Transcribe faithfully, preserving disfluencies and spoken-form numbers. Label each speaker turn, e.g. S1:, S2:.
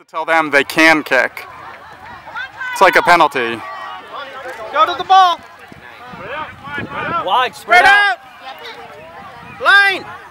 S1: To tell them they can kick. It's like a penalty.
S2: Go to the ball.
S3: Wide,
S2: Spread out. Line.